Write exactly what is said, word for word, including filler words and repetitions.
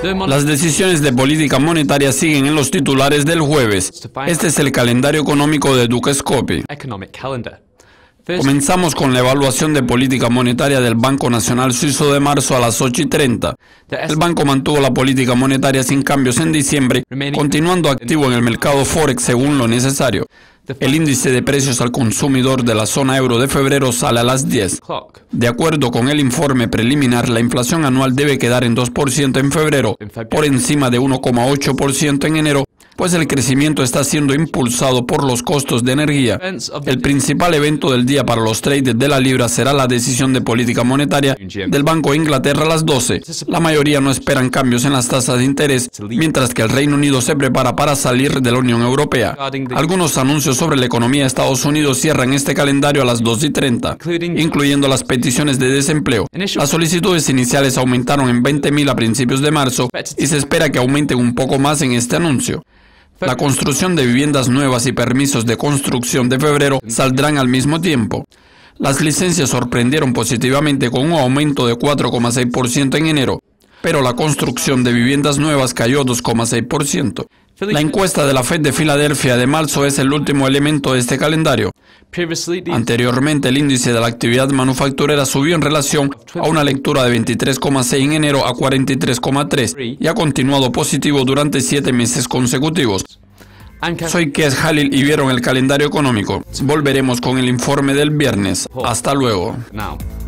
Las decisiones de política monetaria siguen en los titulares del jueves. Este es el calendario económico de Duke Scopy. Comenzamos con la evaluación de política monetaria del Banco Nacional Suizo de marzo a las ocho y treinta. El banco mantuvo la política monetaria sin cambios en diciembre, continuando activo en el mercado Forex según lo necesario. El índice de precios al consumidor de la zona euro de febrero sale a las diez. De acuerdo con el informe preliminar, la inflación anual debe quedar en dos por ciento en febrero, por encima de uno coma ocho por ciento en enero, pues el crecimiento está siendo impulsado por los costos de energía. El principal evento del día para los traders de la libra será la decisión de política monetaria del Banco de Inglaterra a las doce. La mayoría no esperan cambios en las tasas de interés, mientras que el Reino Unido se prepara para salir de la Unión Europea. Algunos anuncios sobre la economía de Estados Unidos cierran este calendario a las dos y treinta, incluyendo las peticiones de desempleo. Las solicitudes iniciales aumentaron en veinte mil a principios de marzo y se espera que aumenten un poco más en este anuncio. La construcción de viviendas nuevas y permisos de construcción de febrero saldrán al mismo tiempo. Las licencias sorprendieron positivamente con un aumento de cuatro coma seis por ciento en enero, pero la construcción de viviendas nuevas cayó dos coma seis por ciento. La encuesta de la Fed de Filadelfia de marzo es el último elemento de este calendario. Anteriormente, el índice de la actividad manufacturera subió en relación a una lectura de veintitrés coma seis en enero a cuarenta y tres coma tres y ha continuado positivo durante siete meses consecutivos. Soy Kes Halil y vieron el calendario económico. Volveremos con el informe del viernes. Hasta luego.